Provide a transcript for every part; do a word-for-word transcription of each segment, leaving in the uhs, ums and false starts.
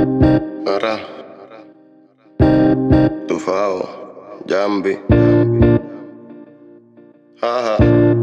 Ahora, Tufao, Jambi, ajá.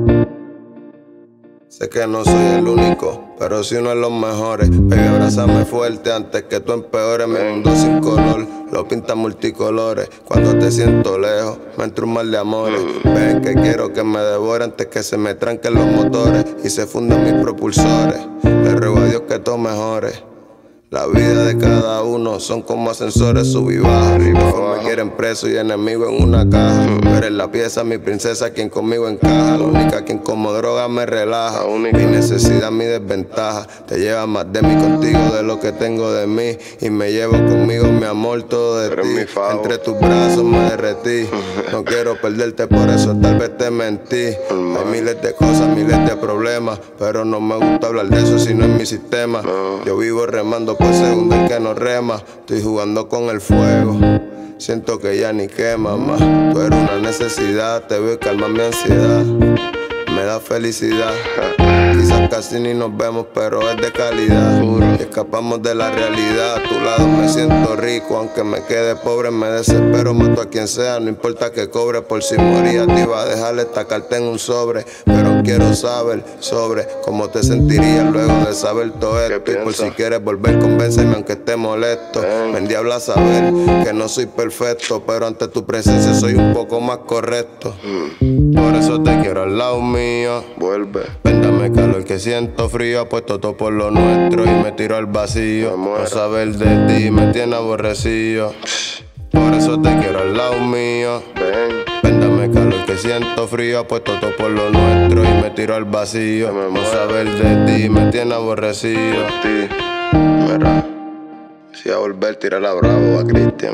Sé que no soy el único, pero sí uno de los mejores. Baby, abrázame fuerte antes que tú empeores. Mi mundo sin color, lo pinta multicolores. Cuando te siento lejos, me entra un mal de amores. Ven que quiero que me devore antes que se me tranquen los motores y se fundan mis propulsores. Le ruego a Dios que todo mejore. La vida de cada uno son como ascensores, sub y baja. Mejor me quieren preso y enemigo en una caja. Tú eres la pieza, mi princesa, quien conmigo encaja. La única quien como droga me relaja. Mi necesidad, mi desventaja. Te lleva más de mí contigo de lo que tengo de mí. Y me llevo conmigo mi amor, todo de ti. Entre tus brazos me derretí. No quiero perderte, por eso tal vez te mentí. Hay miles de cosas, miles de problemas, pero no me gusta hablar de eso si no es mi sistema. Yo vivo remando por segundo el que no rema. Estoy jugando con el fuego, siento que ya ni quema más. Tú eres una necesidad, te veo y calma mi ansiedad. Me da felicidad. Quizás casi ni nos vemos, pero es de calidad. Y escapamos de la realidad. A tu lado me siento rico, aunque me quede pobre me desespero. Mato a quien sea, no importa que cobre. Por si moría te iba a dejar esta carta en un sobre. Pero quiero saber sobre cómo te sentirías luego de saber todo esto. Y por si quieres volver, convénceme aunque esté molesto. Me endiabla saber que no soy perfecto, pero ante tu presencia soy un poco más correcto. Por eso te quiero al lado mío. Vuelve. Véndame calor que siento frío. Apuesto todo por lo nuestro y me tiro al vacío. No saber de ti me tiene aborrecido. Por eso te quiero al lado mío. Ven. Véndame calor que siento frío. Apuesto todo por lo nuestro y me tiro al vacío. No saber de ti me tiene aborrecido. Mira, si a volver tirar a Bravo a Cristian.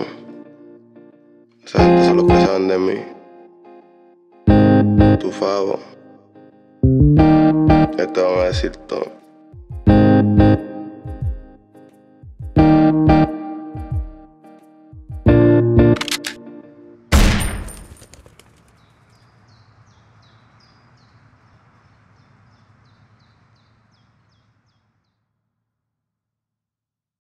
Esa gente son los que saben de mí. Tufao. Esto van a decir todo.